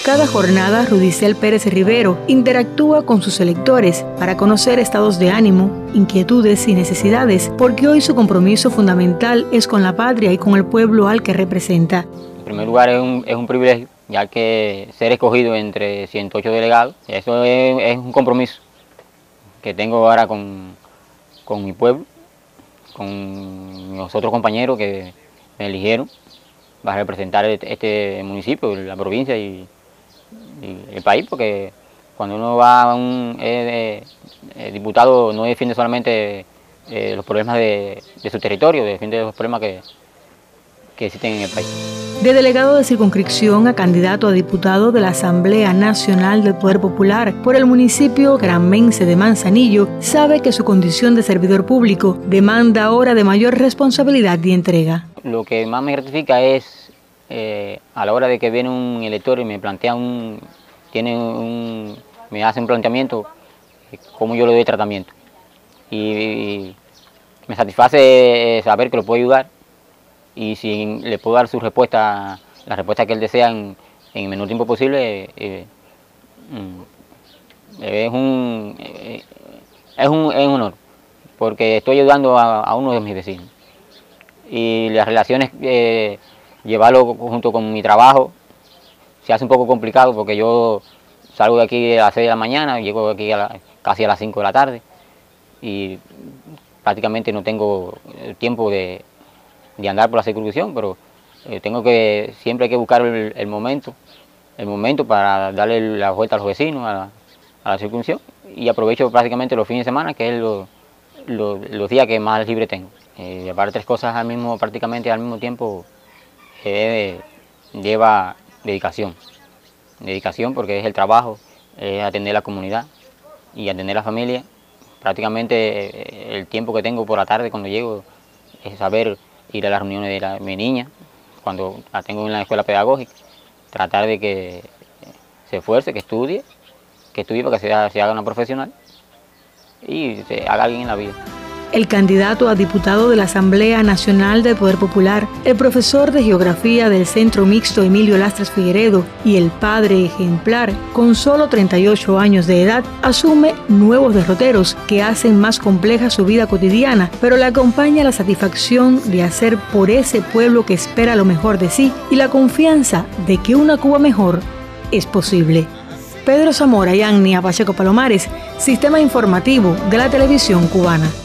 Cada jornada, Rudicel Pérez Rivero interactúa con sus electores para conocer estados de ánimo, inquietudes y necesidades, porque hoy su compromiso fundamental es con la patria y con el pueblo al que representa. En primer lugar, es un privilegio, ya que ser escogido entre 108 delegados, eso es un compromiso que tengo ahora con mi pueblo, con los otros compañeros que me eligieron para representar este municipio, la provincia y el país, porque cuando uno va a un diputado no defiende solamente los problemas de su territorio, defiende los problemas que existen en el país. De delegado de circunscripción a candidato a diputado de la Asamblea Nacional del Poder Popular por el municipio granmense de Manzanillo, sabe que su condición de servidor público demanda ahora de mayor responsabilidad y entrega. Lo que más me gratifica es a la hora de que viene un elector y me plantea me hace un planteamiento, cómo yo le doy tratamiento. Y me satisface saber que lo puedo ayudar y si le puedo dar su respuesta, la respuesta que él desea en el menor tiempo posible, es un honor, porque estoy ayudando a uno de mis vecinos. Y las relaciones, llevarlo junto con mi trabajo, se hace un poco complicado porque yo salgo de aquí a las 6 de la mañana, llego aquí casi a las 5 de la tarde y prácticamente no tengo tiempo de andar por la circunscripción, pero siempre hay que buscar el momento para darle la vuelta a los vecinos, a la circunscripción, y aprovecho prácticamente los fines de semana, que es los días que más libre tengo. Llevar tres cosas prácticamente al mismo tiempo lleva dedicación. Dedicación porque es el trabajo, es atender la comunidad y atender la familia. Prácticamente el tiempo que tengo por la tarde cuando llego es saber ir a las reuniones de mi niña, cuando la tengo en la escuela pedagógica, tratar de que se esfuerce, que estudie para que se haga una profesional y se haga alguien en la vida. El candidato a diputado de la Asamblea Nacional del Poder Popular, el profesor de Geografía del Centro Mixto Emilio Lastres Figueredo y el padre ejemplar, con solo 38 años de edad, asume nuevos derroteros que hacen más compleja su vida cotidiana, pero le acompaña la satisfacción de hacer por ese pueblo que espera lo mejor de sí y la confianza de que una Cuba mejor es posible. Pedro Zamora y Agnia Pacheco Palomares, Sistema Informativo de la Televisión Cubana.